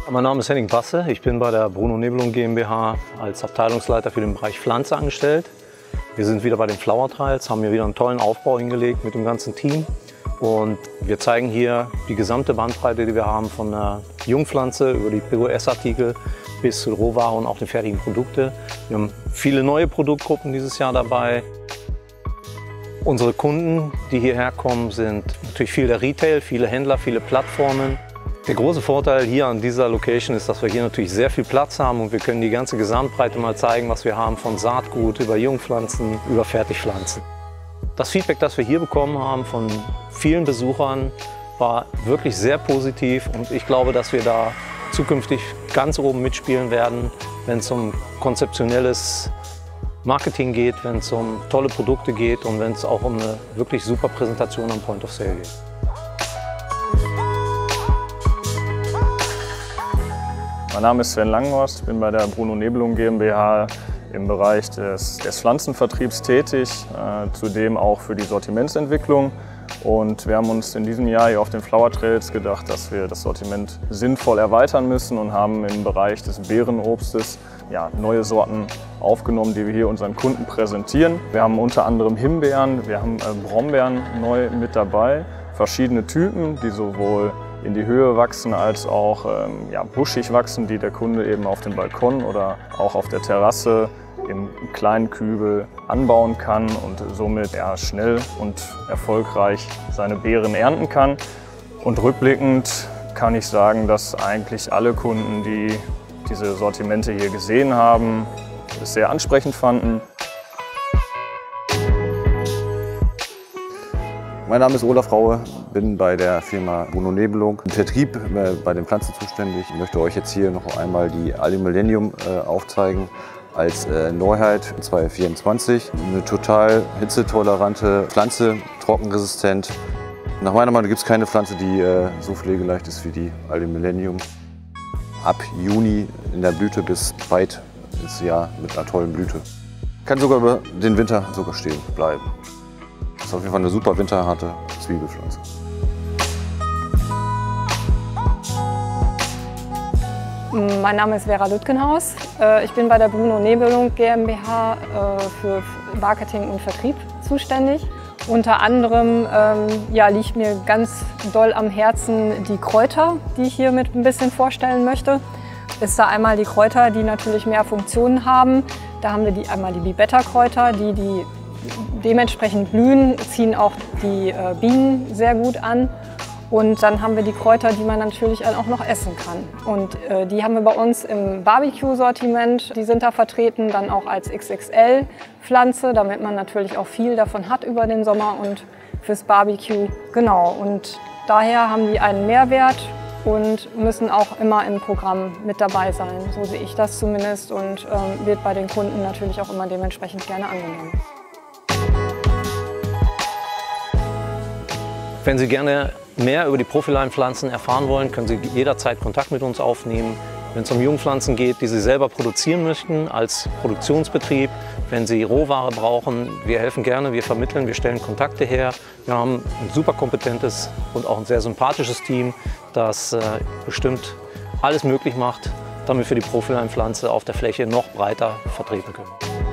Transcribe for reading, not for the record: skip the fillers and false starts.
Mein Name ist Henning Basse, ich bin bei der Bruno Nebelung GmbH als Abteilungsleiter für den Bereich Pflanze angestellt. Wir sind wieder bei den Flower Trials, haben hier wieder einen tollen Aufbau hingelegt mit dem ganzen Team. Und wir zeigen hier die gesamte Bandbreite, die wir haben, von der Jungpflanze über die POS-Artikel bis zur Rohware und auch den fertigen Produkte. Wir haben viele neue Produktgruppen dieses Jahr dabei. Unsere Kunden, die hierher kommen, sind natürlich viel der Retail, viele Händler, viele Plattformen. Der große Vorteil hier an dieser Location ist, dass wir hier natürlich sehr viel Platz haben und wir können die ganze Gesamtbreite mal zeigen, was wir haben, von Saatgut über Jungpflanzen, über Fertigpflanzen. Das Feedback, das wir hier bekommen haben von vielen Besuchern, war wirklich sehr positiv und ich glaube, dass wir da zukünftig ganz oben mitspielen werden, wenn es um konzeptionelles Marketing geht, wenn es um tolle Produkte geht und wenn es auch um eine wirklich super Präsentation am Point of Sale geht. Mein Name ist Sven Langenhorst, ich bin bei der Bruno Nebelung GmbH im Bereich des Pflanzenvertriebs tätig, zudem auch für die Sortimentsentwicklung. Und wir haben uns in diesem Jahr hier auf den Flower Trails gedacht, dass wir das Sortiment sinnvoll erweitern müssen und haben im Bereich des Beerenobstes neue Sorten aufgenommen, die wir hier unseren Kunden präsentieren. Wir haben unter anderem Himbeeren, wir haben Brombeeren neu mit dabei, verschiedene Typen, die sowohl in die Höhe wachsen als auch buschig wachsen, die der Kunde eben auf dem Balkon oder auch auf der Terrasse im kleinen Kübel anbauen kann und somit schnell und erfolgreich seine Beeren ernten kann. Und rückblickend kann ich sagen, dass eigentlich alle Kunden, die diese Sortimente hier gesehen haben, es sehr ansprechend fanden. Mein Name ist Olaf Raue, bin bei der Firma Bruno Nebelung im Vertrieb bei den Pflanzen zuständig. Ich möchte euch jetzt hier noch einmal die Allium Millennium aufzeigen als Neuheit 2024. Eine total hitzetolerante Pflanze, trockenresistent. Nach meiner Meinung gibt es keine Pflanze, die so pflegeleicht ist wie die Allium Millennium. Ab Juni in der Blüte bis weit ins Jahr mit einer tollen Blüte. Kann sogar über den Winter sogar stehen bleiben. Das ist auf jeden Fall eine super winterharte Zwiebelpflanze. Mein Name ist Vera Lütgenhaus. Ich bin bei der Bruno Nebelung GmbH für Marketing und Vertrieb zuständig. Unter anderem liegt mir ganz doll am Herzen die Kräuter, die ich hier mit ein bisschen vorstellen möchte. Ist da einmal die Kräuter, die natürlich mehr Funktionen haben. Da haben wir einmal die Bibetta-Kräuter, die dementsprechend blühen, ziehen auch die Bienen sehr gut an. Und dann haben wir die Kräuter, die man natürlich auch noch essen kann. Und die haben wir bei uns im Barbecue-Sortiment. Die sind da vertreten, dann auch als XXL-Pflanze, damit man natürlich auch viel davon hat über den Sommer und fürs Barbecue. Genau, und daher haben die einen Mehrwert und müssen auch immer im Programm mit dabei sein. So sehe ich das zumindest und wird bei den Kunden natürlich auch immer dementsprechend gerne angenommen. Wenn Sie gerne mehr über die Profiline-Pflanzen erfahren wollen, können Sie jederzeit Kontakt mit uns aufnehmen. Wenn es um Jungpflanzen geht, die Sie selber produzieren möchten als Produktionsbetrieb, wenn Sie Rohware brauchen, wir helfen gerne, wir vermitteln, wir stellen Kontakte her. Wir haben ein super kompetentes und auch ein sehr sympathisches Team, das bestimmt alles möglich macht, damit wir die Profiline-Pflanze auf der Fläche noch breiter vertreten können.